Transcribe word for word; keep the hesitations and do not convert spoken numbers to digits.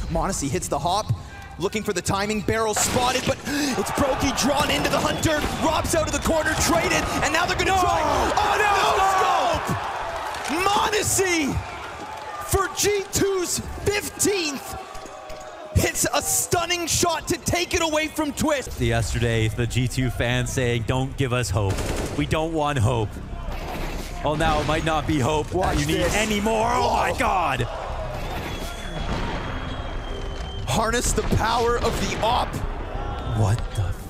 M0NESY hits the hop, looking for the timing, barrel spotted, but it's Brokey drawn into the hunter, Rob's out of the corner, traded, and now they're gonna no. try, oh no, no. no scope! M0NESY for G two's fifteenth hits a stunning shot to take it away from Twist. Yesterday, the G two fans saying, don't give us hope. We don't want hope. Well, now it might not be hope Watch you need this. anymore. Oh Whoa. my God. Harness the power of the op. What the